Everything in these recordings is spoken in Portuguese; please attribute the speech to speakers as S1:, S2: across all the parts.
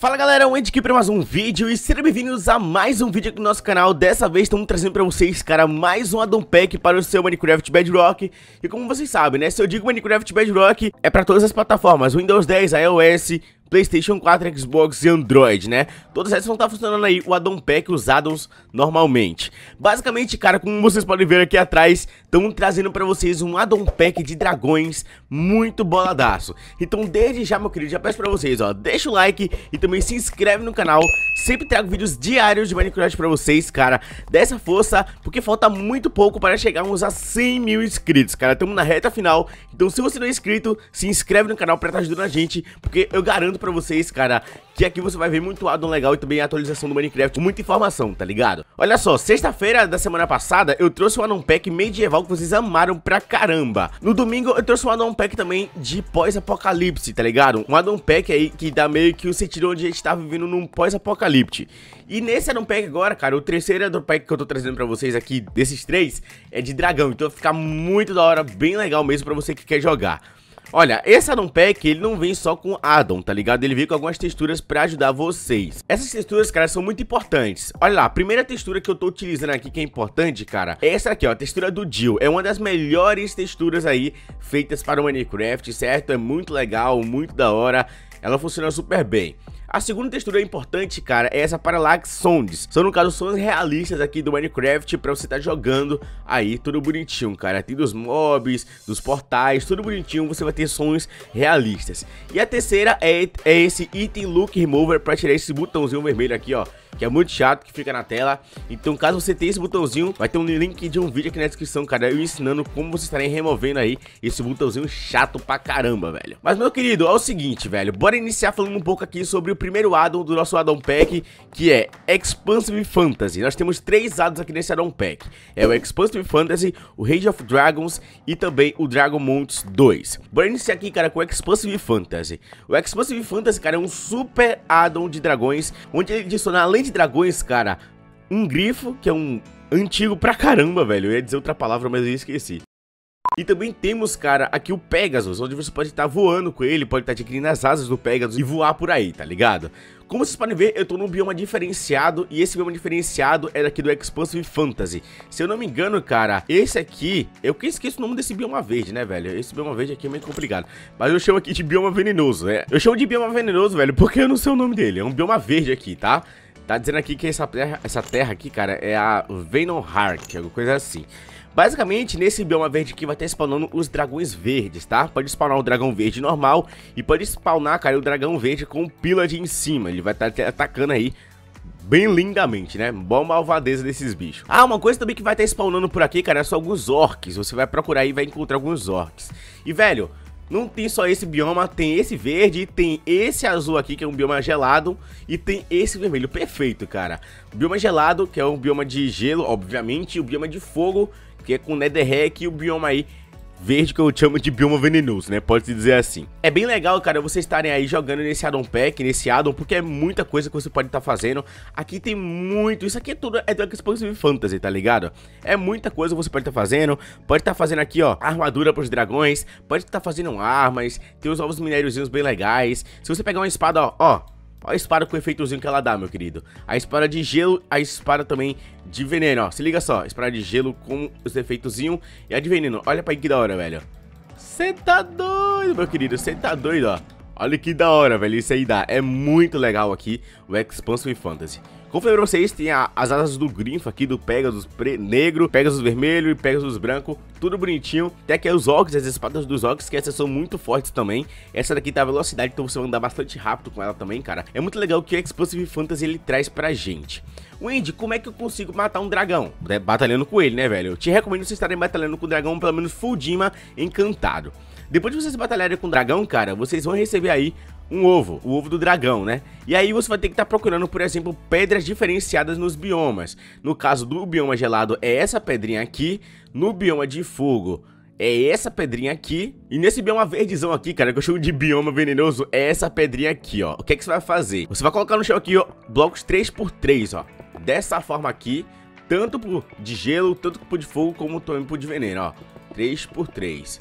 S1: Fala galera, o Andy aqui para mais um vídeo e sejam bem-vindos a mais um vídeo aqui no nosso canal. Dessa vez estamos trazendo para vocês, cara, mais um addon pack para o seu Minecraft Bedrock. E como vocês sabem, né, se eu digo Minecraft Bedrock, é para todas as plataformas, Windows 10, iOS, PlayStation 4, Xbox e Android, né? Todas essas vão estar funcionando aí, o addon pack, os addons normalmente. Basicamente, cara, como vocês podem ver aqui atrás, estamos trazendo pra vocês um addon pack de dragões muito boladaço. Então, desde já, meu querido, já peço pra vocês, ó, deixa o like e também se inscreve no canal. Sempre trago vídeos diários de Minecraft pra vocês, cara. Dê essa força, porque falta muito pouco para chegarmos a 100 mil inscritos, cara. Estamos na reta final. Então, se você não é inscrito, se inscreve no canal pra estar ajudando a gente, porque eu garanto pra vocês, cara, que aqui você vai ver muito addon legal e também a atualização do Minecraft, muita informação, tá ligado? Olha só, sexta-feira da semana passada eu trouxe um addon pack medieval que vocês amaram pra caramba. No domingo eu trouxe um addon pack também de pós-apocalipse, tá ligado? Um addon pack aí que dá meio que o sentido onde a gente tá vivendo num pós-apocalipse. E nesse addon pack agora, cara, o terceiro addon pack que eu tô trazendo pra vocês aqui, desses três, é de dragão. Então vai ficar muito da hora, bem legal mesmo pra você que quer jogar. Olha, esse addon pack, ele não vem só com addon, tá ligado? Ele vem com algumas texturas pra ajudar vocês. Essas texturas, cara, são muito importantes. Olha lá, a primeira textura que eu tô utilizando aqui que é importante, cara, é essa aqui, ó, a textura do Jill. É uma das melhores texturas aí feitas para o Minecraft, certo? É muito legal, muito da hora. Ela funciona super bem. A segunda textura importante, cara, é essa Parallax Sounds. São, no caso, sons realistas aqui do Minecraft pra você estar jogando aí, tudo bonitinho, cara. Tem dos mobs, dos portais, tudo bonitinho, você vai ter sons realistas. E a terceira é esse Item Look Remover pra tirar esse botãozinho vermelho aqui, ó, que é muito chato, que fica na tela. Então, caso você tenha esse botãozinho, vai ter um link de um vídeo aqui na descrição, cara, eu ensinando como vocês estarem removendo aí esse botãozinho chato pra caramba, velho. Mas, meu querido, é o seguinte, velho, bora iniciar falando um pouco aqui sobre o primeiro addon do nosso addon pack, que é Expansive Fantasy. Nós temos três addons aqui nesse addon pack. É o Expansive Fantasy, o Rage of Dragons e também o Dragon Monts 2. Bora iniciar aqui, cara, com o Expansive Fantasy. O Expansive Fantasy, cara, é um super addon de dragões, onde ele adiciona, além de dragões, cara, um grifo, que é um antigo pra caramba, velho. Eu ia dizer outra palavra, mas eu esqueci. E também temos, cara, aqui o Pegasus, onde você pode estar voando com ele, pode estar adquirindo as asas do Pegasus e voar por aí, tá ligado? Como vocês podem ver, eu tô num bioma diferenciado, e esse bioma diferenciado é daqui do Expansive Fantasy. Se eu não me engano, cara, esse aqui, eu que esqueço o nome desse bioma verde, né, velho? Esse bioma verde aqui é meio complicado, mas eu chamo aqui de bioma venenoso, né? Eu chamo de bioma venenoso, velho, porque eu não sei o nome dele, é um bioma verde aqui, tá? Tá dizendo aqui que essa terra aqui, cara, é a Venom Heart, alguma coisa assim. Basicamente, nesse bioma verde aqui vai estar spawnando os dragões verdes, tá? Pode spawnar o dragão verde normal e pode spawnar, cara, o dragão verde com o Pillage em cima. Ele vai estar atacando aí bem lindamente, né? Boa malvadeza desses bichos. Ah, uma coisa também que vai estar spawnando por aqui, cara, são alguns orcs. Você vai procurar e vai encontrar alguns orcs. E, velho, não tem só esse bioma, tem esse verde, tem esse azul aqui, que é um bioma gelado, e tem esse vermelho, perfeito, cara. O bioma gelado, que é um bioma de gelo, obviamente, e o bioma de fogo, que é com Netherrack, e o bioma aí verde, que eu chamo de bioma venenoso, né, pode-se dizer assim. É bem legal, cara, vocês estarem aí jogando nesse addon pack, nesse addon, porque é muita coisa que você pode estar fazendo. Aqui tem muito, isso aqui é tudo, é do Expansive Fantasy, tá ligado? É muita coisa que você pode estar fazendo. Pode estar fazendo aqui, ó, armadura pros dragões, pode estar fazendo armas, tem os ovos minériozinhos bem legais. Se você pegar uma espada, ó, a espada com o efeitozinho que ela dá, meu querido. A espada de gelo, a espada também de veneno, ó. Se liga só, espada de gelo com os efeitozinhos e a de veneno. Olha pra aí que da hora, velho. Cê tá doido, meu querido, cê tá doido, ó. Olha que da hora, velho, isso aí dá. É muito legal aqui o Expansive Fantasy. Como falei pra vocês, tem as asas do grifo aqui, do Pegasus negro, Pegasus vermelho e Pegasus branco, tudo bonitinho. Tem aqui os orcs, as espadas dos orcs, que essas são muito fortes também. Essa daqui tá a velocidade, então você vai andar bastante rápido com ela também, cara. É muito legal o que o Expansive Fantasy ele traz pra gente. Wendy, como é que eu consigo matar um dragão? Batalhando com ele, né, velho? Eu te recomendo vocês estarem batalhando com o dragão, pelo menos full Dima encantado. Depois de vocês batalharem com o dragão, cara, vocês vão receber aí um ovo, o ovo do dragão, né? E aí você vai ter que estar procurando, por exemplo, pedras diferenciadas nos biomas. No caso do bioma gelado é essa pedrinha aqui, no bioma de fogo é essa pedrinha aqui, e nesse bioma verdezão aqui, cara, que eu chamo de bioma venenoso, é essa pedrinha aqui, ó. O que é que você vai fazer? Você vai colocar no chão aqui, ó, blocos 3x3, ó, dessa forma aqui, tanto pro de gelo, tanto pro de fogo, como também pro de veneno, ó, 3x3.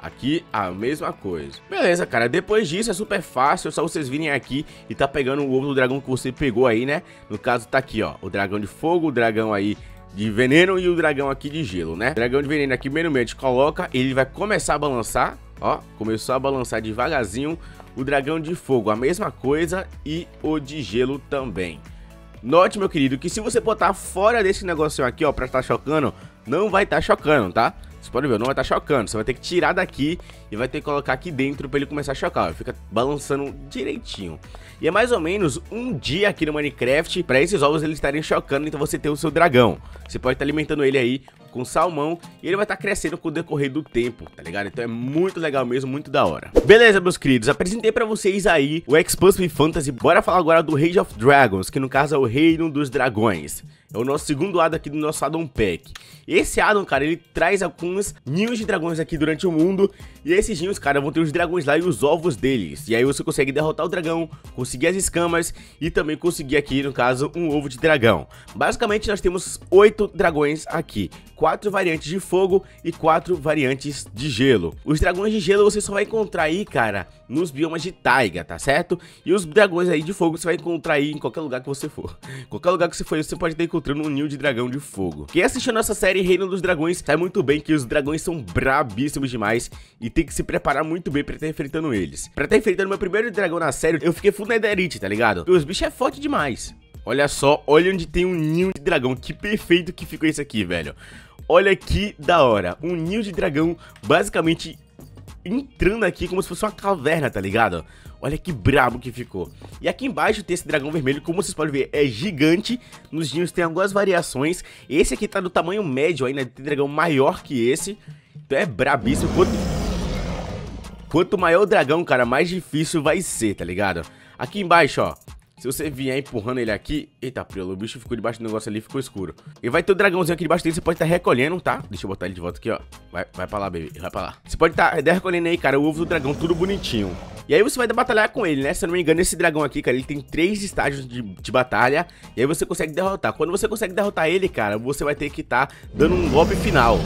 S1: Aqui a mesma coisa. Beleza, cara, depois disso é super fácil, é só vocês virem aqui e tá pegando o ovo do dragão que você pegou aí, né? No caso tá aqui, ó, o dragão de fogo, o dragão aí de veneno e o dragão aqui de gelo, né? O dragão de veneno aqui, primeiramente, coloca, ele vai começar a balançar, ó, começou a balançar devagarzinho. O dragão de fogo, a mesma coisa, e o de gelo também. Note, meu querido, que se você botar fora desse negocinho aqui, ó, pra estar chocando, não vai estar chocando, tá? Você pode ver, não vai estar chocando, você vai ter que tirar daqui e vai ter que colocar aqui dentro pra ele começar a chocar, ó, fica balançando direitinho. E é mais ou menos um dia aqui no Minecraft pra esses ovos eles estarem chocando, então você ter o seu dragão. Você pode estar alimentando ele aí com salmão e ele vai estar crescendo com o decorrer do tempo, tá ligado? Então é muito legal mesmo, muito da hora. Beleza, meus queridos, apresentei pra vocês aí o Expansive Fantasy. Bora falar agora do Age of Dragons, que no caso é o Reino dos Dragões. É o nosso segundo addon aqui do nosso addon pack. Esse addon, cara, ele traz alguns ninhos de dragões aqui durante o mundo. E esses ninhos, cara, vão ter os dragões lá e os ovos deles. E aí você consegue derrotar o dragão, conseguir as escamas e também conseguir aqui, no caso, um ovo de dragão. Basicamente, nós temos 8 dragões aqui. 4 variantes de fogo e 4 variantes de gelo. Os dragões de gelo você só vai encontrar aí, cara, nos biomas de taiga, tá certo? E os dragões aí de fogo você vai encontrar aí em qualquer lugar que você for. Qualquer lugar que você for, você pode estar encontrando um ninho de dragão de fogo. Quem assistiu a nossa série Reino dos Dragões sabe muito bem que os dragões são brabíssimos demais e tem que se preparar muito bem pra estar enfrentando eles. Pra estar enfrentando meu primeiro dragão na série, eu fiquei full netherite, tá ligado? Porque os bichos é forte demais. Olha só, olha onde tem um ninho de dragão. Que perfeito que ficou isso aqui, velho. Olha que da hora. Um ninho de dragão basicamente entrando aqui como se fosse uma caverna, tá ligado? Olha que brabo que ficou. E aqui embaixo tem esse dragão vermelho, como vocês podem ver, é gigante. Nos ninhos tem algumas variações. Esse aqui tá do tamanho médio ainda, tem dragão maior que esse. Então é brabíssimo. Quanto maior o dragão, cara, mais difícil vai ser, tá ligado? Aqui embaixo, ó. Se você vier empurrando ele aqui... Eita, prelo, o bicho ficou debaixo do negócio ali, ficou escuro. E vai ter o dragãozinho aqui debaixo dele, você pode estar recolhendo, tá? Deixa eu botar ele de volta aqui, ó. Vai pra lá, baby, vai pra lá. Você pode estar recolhendo aí, cara, o ovo do dragão, tudo bonitinho. E aí você vai batalhar com ele, né? Se eu não me engano, esse dragão aqui, cara, ele tem 3 estágios de batalha. E aí você consegue derrotar. Quando você consegue derrotar ele, cara, você vai ter que estar dando um golpe final.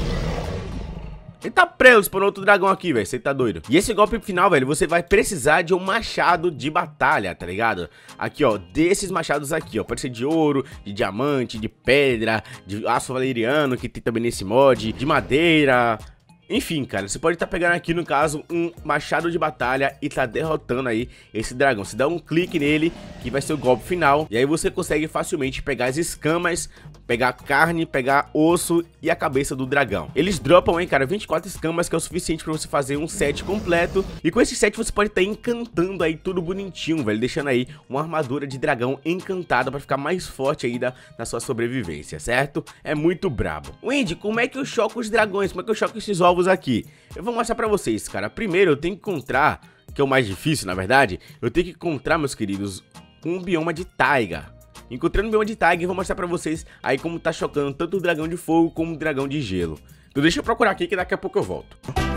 S1: Ele tá preso, spawnou outro dragão aqui, velho, você tá doido. E esse golpe final, velho, você vai precisar de um machado de batalha, tá ligado? Aqui, ó, desses machados aqui, ó, pode ser de ouro, de diamante, de pedra, de aço valeriano, que tem também nesse mod, de madeira... Enfim, cara, você pode estar pegando aqui, no caso, um machado de batalha e tá derrotando aí esse dragão. Você dá um clique nele, que vai ser o golpe final, e aí você consegue facilmente pegar as escamas, pegar carne, pegar osso e a cabeça do dragão. Eles dropam, hein, cara, 24 escamas, que é o suficiente pra você fazer um set completo. E com esse set você pode estar encantando aí tudo bonitinho, velho, deixando aí uma armadura de dragão encantada pra ficar mais forte ainda na sua sobrevivência, certo? É muito brabo. Wendy, como é que eu choco os dragões? Como é que eu choco esses ovos aqui? Eu vou mostrar pra vocês, cara. Primeiro eu tenho que encontrar, que é o mais difícil, na verdade, eu tenho que encontrar, meus queridos, um bioma de taiga. Encontrando o bioma de taiga, eu vou mostrar pra vocês aí como tá chocando tanto o dragão de fogo como o dragão de gelo. Então deixa eu procurar aqui que daqui a pouco eu volto.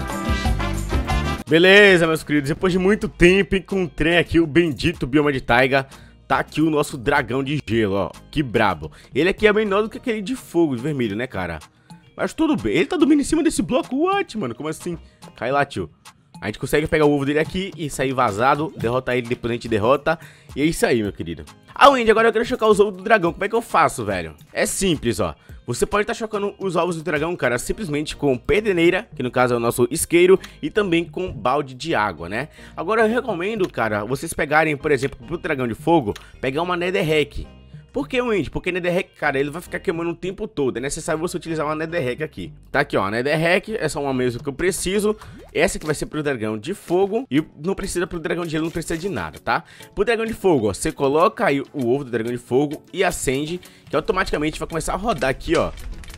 S1: Beleza, meus queridos, depois de muito tempo encontrei aqui o bendito bioma de taiga. Tá aqui o nosso dragão de gelo, ó, que brabo. Ele aqui é menor do que aquele de fogo, de vermelho, né, cara? Mas tudo bem, ele tá dormindo em cima desse bloco, what, mano, como assim? Cai lá, tio. A gente consegue pegar o ovo dele aqui e sair vazado, derrotar ele, depois a gente derrota. E é isso aí, meu querido. Ah, Wendy, agora eu quero chocar os ovos do dragão, como é que eu faço, velho? É simples, ó. Você pode estar chocando os ovos do dragão, cara, simplesmente com pederneira, que no caso é o nosso isqueiro, e também com balde de água, né? Agora eu recomendo, cara, vocês pegarem, por exemplo, pro dragão de fogo, pegar uma netherrack. Por que, Wendy? Porque netherrack, cara, ele vai ficar queimando o tempo todo. É necessário você utilizar uma netherrack aqui. Tá aqui, ó, a netherrack, essa é uma mesmo que eu preciso. Essa que vai ser pro dragão de fogo. E não precisa pro dragão de gelo, não precisa de nada, tá? Pro dragão de fogo, ó, você coloca aí o ovo do dragão de fogo e acende, que automaticamente vai começar a rodar aqui, ó.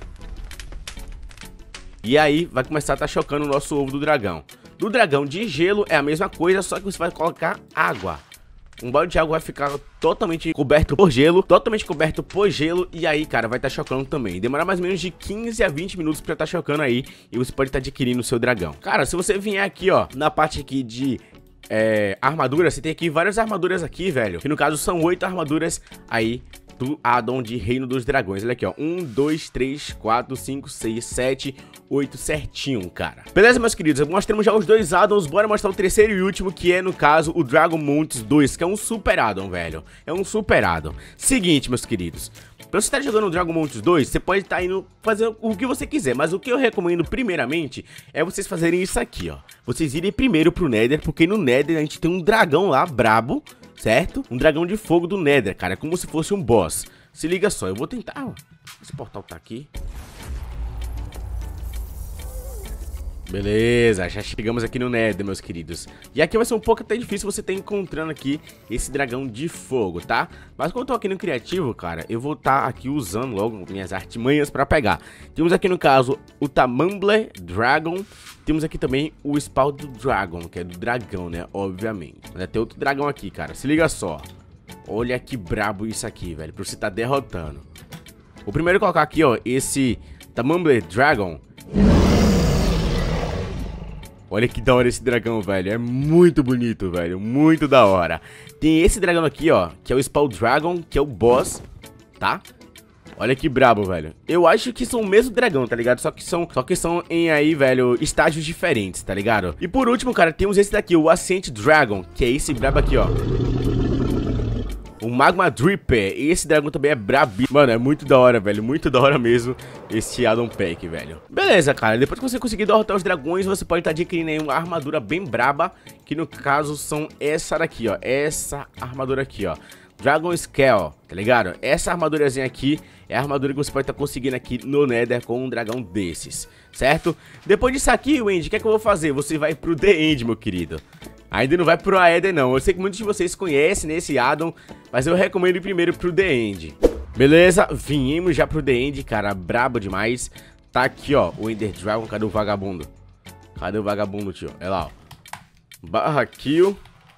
S1: E aí vai começar a estar chocando o nosso ovo do dragão. Do dragão de gelo é a mesma coisa, só que você vai colocar água. Um balde de água vai ficar totalmente coberto por gelo, e aí, cara, vai estar chocando também. Demora mais ou menos de 15 a 20 minutos pra estar chocando aí, e você pode estar adquirindo o seu dragão. Cara, se você vier aqui, ó, na parte aqui de armadura, você tem aqui várias armaduras aqui, velho, que no caso são 8 armaduras aí do addon de Reino dos Dragões. Olha aqui, ó, 1, 2, 3, 4, 5, 6, 7, 8 certinho, cara. Beleza, meus queridos, mostramos já os dois addons, bora mostrar o terceiro e último, que é, no caso, o Dragon Montes 2, que é um super addon, velho. É um super addon. Seguinte, meus queridos, pra você estar jogando o Dragon Montes 2, você pode estar indo fazer o que você quiser, mas o que eu recomendo primeiramente é vocês fazerem isso aqui, ó. Vocês irem primeiro pro Nether, porque no Nether a gente tem um dragão lá, brabo, certo? Um dragão de fogo do Nether, cara, é como se fosse um boss. Se liga só, eu vou tentar, ó. Esse portal tá aqui. Beleza, já chegamos aqui no Nether, meus queridos. E aqui vai ser um pouco até difícil você estar encontrando aqui esse dragão de fogo, tá? Mas como eu tô aqui no criativo, cara, eu vou estar aqui usando logo minhas artimanhas pra pegar. Temos aqui no caso o Tamamble Dragon. Temos aqui também o Spawn do Dragon, que é do dragão, né? Obviamente. Mas tem outro dragão aqui, cara. Se liga só. Olha que brabo isso aqui, velho. Pra você estar derrotando. O primeiro colocar aqui, ó, esse Tamamble Dragon. Olha que da hora esse dragão, velho. É muito bonito, velho. Muito da hora. Tem esse dragão aqui, ó, que é o Spawn Dragon, que é o boss, tá? Olha que brabo, velho. Eu acho que são o mesmo dragão, tá ligado? Só que são em aí, velho, estágios diferentes, tá ligado? E por último, cara, temos esse daqui, o Ascent Dragon, que é esse brabo aqui, ó. O Magma Dripper. Esse dragão também é brabo. Mano, é muito da hora, velho. Muito da hora mesmo esse addon pack, velho. Beleza, cara. Depois que você conseguir derrotar os dragões, você pode estar adquirindo aí uma armadura bem braba, que no caso são essa daqui, ó. Essa armadura aqui, ó. Dragon Scale, tá ligado? Essa armadurazinha aqui é a armadura que você pode estar conseguindo aqui no Nether com um dragão desses, certo? Depois disso aqui, Wendy, o que é que eu vou fazer? Você vai pro The End, meu querido. Ainda não vai pro Aether, não. Eu sei que muitos de vocês conhecem nesse addon, mas eu recomendo ir primeiro pro The End. Beleza, viemos já pro The End, cara. Brabo demais. Tá aqui, ó, o Ender Dragon. Cadê o vagabundo? Cadê o vagabundo, tio? É lá, ó. /kill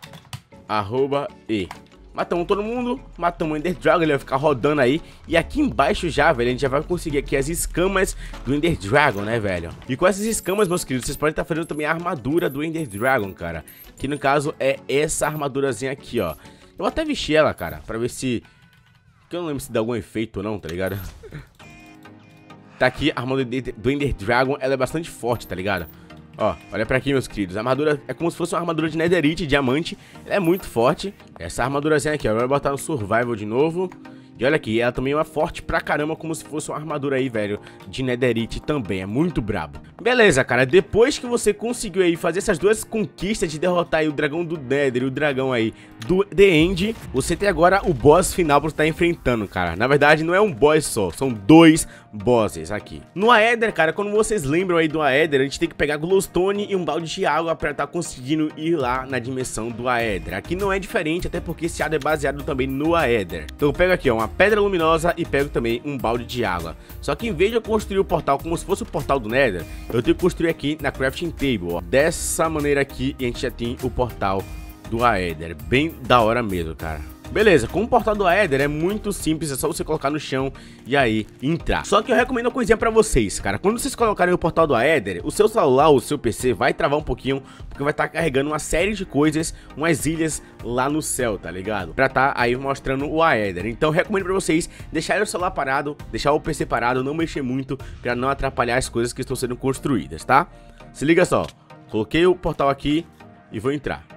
S1: @e. Matamos todo mundo, matamos o Ender Dragon, ele vai ficar rodando aí. E aqui embaixo já, velho, a gente já vai conseguir aqui as escamas do Ender Dragon, né, velho? E com essas escamas, meus queridos, vocês podem estar fazendo também a armadura do Ender Dragon, cara. Que no caso é essa armadurazinha aqui, ó. Eu vou até vestir ela, cara, pra ver se... que eu não lembro se dá algum efeito ou não, tá ligado? Tá aqui a armadura do Ender Dragon, ela é bastante forte, tá ligado? Ó, olha pra aqui, meus queridos. A armadura é como se fosse uma armadura de netherite, diamante. Ela é muito forte. Essa armadurazinha aqui, ó. Eu vou botar no survival de novo. E olha aqui, ela também é forte pra caramba, como se fosse uma armadura aí, velho, de netherite também. É muito brabo. Beleza, cara. Depois que você conseguiu aí fazer essas duas conquistas de derrotar aí o dragão do Nether e o dragão aí do The End, você tem agora o boss final pra você estar enfrentando, cara. Na verdade, não é um boss só, são dois bosses aqui. No Aether, cara, quando vocês lembram aí do Aether, a gente tem que pegar glowstone e um balde de água pra estar conseguindo ir lá na dimensão do Aether. Aqui não é diferente, até porque esse addon é baseado também no Aether. Então eu pego aqui, ó, uma pedra luminosa e pego também um balde de água. Só que em vez de eu construir o portal como se fosse o portal do Nether, eu tenho que construir aqui na crafting table, ó. Dessa maneira aqui, e a gente já tem o portal do Aether. Bem da hora mesmo, cara. Beleza, com o portal do Aether é muito simples, é só você colocar no chão e aí entrar. Só que eu recomendo uma coisinha pra vocês, cara. Quando vocês colocarem o portal do Aether, o seu celular ou o seu PC vai travar um pouquinho, porque vai estar carregando uma série de coisas, umas ilhas lá no céu, tá ligado? Pra tá aí mostrando o Aether. Então eu recomendo pra vocês deixarem o celular parado, deixar o PC parado, não mexer muito, pra não atrapalhar as coisas que estão sendo construídas, tá? Se liga só, coloquei o portal aqui e vou entrar.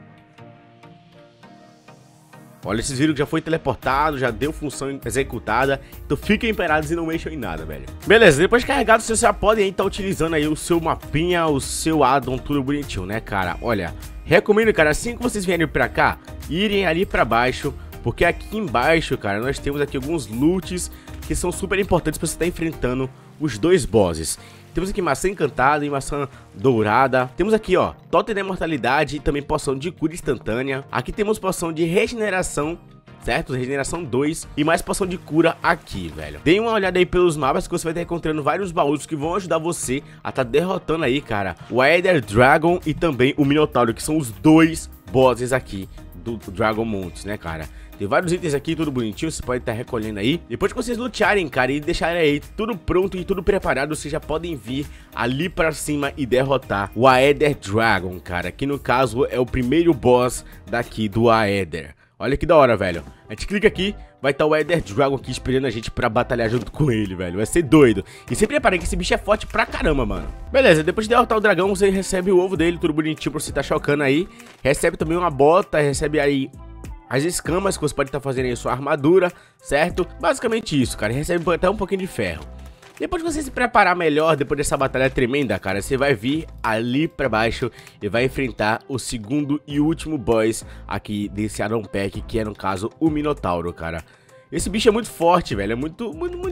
S1: Olha, vocês viram que já foi teleportado, já deu função executada. Então fiquem parados e não mexam em nada, velho. Beleza, depois de carregado, vocês já podem estar utilizando aí o seu mapinha, o seu addon, tudo bonitinho, né, cara? Olha, recomendo, cara, assim que vocês vierem pra cá, irem ali pra baixo, porque aqui embaixo, cara, nós temos aqui alguns loots que são super importantes pra você estar enfrentando os dois bosses. Temos aqui maçã encantada e maçã dourada. Temos aqui, ó, totem da imortalidade e também poção de cura instantânea. Aqui temos poção de regeneração, certo? Regeneração 2 e mais poção de cura aqui, velho. Dê uma olhada aí pelos mapas que você vai estar encontrando vários baús que vão ajudar você a estar derrotando aí, cara, o Aether Dragon e também o Minotauro, que são os dois bosses aqui do Dragon Montes, né, cara? Tem vários itens aqui, tudo bonitinho, você pode estar recolhendo aí. Depois que vocês lutearem, cara, e deixarem aí tudo pronto e tudo preparado, vocês já podem vir ali pra cima e derrotar o Aether Dragon, cara. Que no caso é o primeiro boss daqui do Aether. Olha que da hora, velho. A gente clica aqui, vai estar o Ender Dragon aqui esperando a gente pra batalhar junto com ele, velho. Vai ser doido. E sempre reparem que esse bicho é forte pra caramba, mano. Beleza, depois de derrotar o dragão, você recebe o ovo dele, tudo bonitinho pra você tá chocando aí. Recebe também uma bota, recebe aí as escamas que você pode estar fazendo aí sua armadura, certo? Basicamente isso, cara. Recebe até um pouquinho de ferro. Depois que você se preparar melhor, depois dessa batalha tremenda, cara, você vai vir ali pra baixo e vai enfrentar o segundo e último boss aqui desse Addon Pack, que é, no caso, o Minotauro, cara. Esse bicho é muito forte, velho, é muito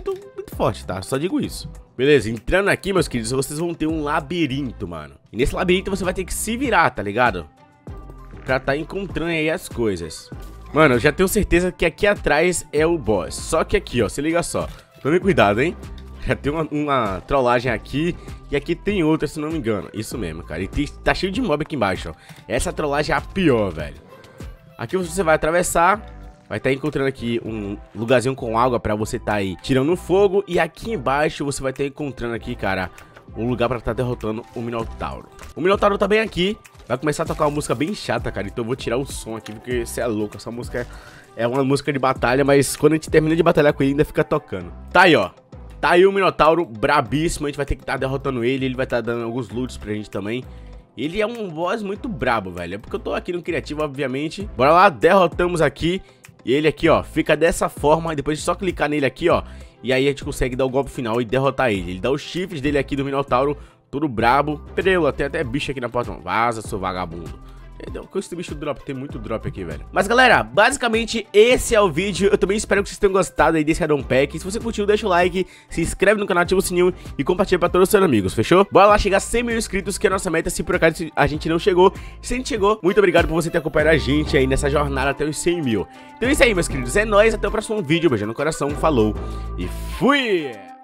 S1: forte, tá? Só digo isso. Beleza, entrando aqui, meus queridos, vocês vão ter um labirinto, mano. E nesse labirinto você vai ter que se virar, tá ligado? Pra tá encontrando aí as coisas. Mano, eu já tenho certeza que aqui atrás é o boss. Só que aqui, ó, se liga só. Tome cuidado, hein? Já tem uma trollagem aqui e aqui tem outra, se não me engano. Isso mesmo, cara. E tá cheio de mob aqui embaixo, ó. Essa trollagem é a pior, velho. Aqui você vai atravessar, vai estar encontrando aqui um lugarzinho com água pra você tá aí tirando fogo. E aqui embaixo você vai estar encontrando aqui, cara, um lugar pra estar derrotando o Minotauro. O Minotauro tá bem aqui. Vai começar a tocar uma música bem chata, cara. Então eu vou tirar o som aqui, porque você é louco. Essa música é uma música de batalha, mas quando a gente termina de batalhar com ele, ainda fica tocando. Tá aí, ó. Tá aí o Minotauro brabíssimo, a gente vai ter que estar derrotando ele vai estar dando alguns loots pra gente também. Ele é um boss muito brabo, velho, é porque eu tô aqui no criativo, obviamente. Bora lá, derrotamos aqui. E ele aqui, ó, fica dessa forma, e depois de só clicar nele aqui, ó. E aí a gente consegue dar o golpe final e derrotar ele. Ele dá os chifres dele aqui do Minotauro, todo brabo. Pereu, tem até bicho aqui na porta, não. Vaza, seu vagabundo. Com esse bicho drop, tem muito drop aqui, velho. Mas galera, basicamente esse é o vídeo. Eu também espero que vocês tenham gostado aí desse Addon Pack. Se você curtiu, deixa o like, se inscreve no canal, ativa o sininho e compartilha pra todos os seus amigos, fechou? Bora lá chegar a 100 mil inscritos, que é a nossa meta. Se por acaso a gente não chegou, se a gente chegou, muito obrigado por você ter acompanhado a gente aí nessa jornada até os 100 mil. Então é isso aí, meus queridos, é nóis, até o próximo vídeo. Beijo no coração, falou e fui!